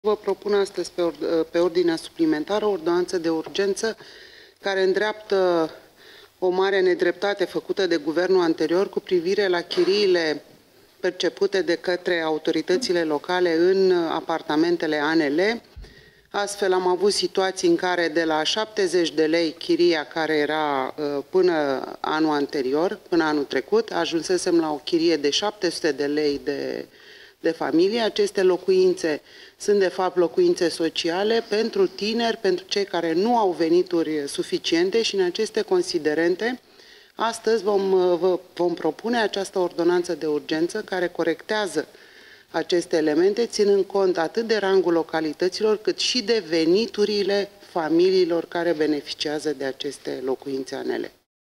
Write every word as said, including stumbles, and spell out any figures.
Vă propun astăzi pe, ord pe ordinea suplimentară o ordonanță de urgență care îndreaptă o mare nedreptate făcută de guvernul anterior cu privire la chiriile percepute de către autoritățile locale în apartamentele A N L. Astfel am avut situații în care de la șaptezeci de lei chiria care era până anul anterior, până anul trecut, ajunsesem la o chirie de șapte sute de lei de, de familie. Aceste locuințe sunt de fapt locuințe sociale pentru tineri, pentru cei care nu au venituri suficiente și în aceste considerente astăzi vom, vă, vom propune această ordonanță de urgență care corectează aceste elemente, ținând cont atât de rangul localităților, cât și de veniturile familiilor care beneficiază de aceste locuințe A N L.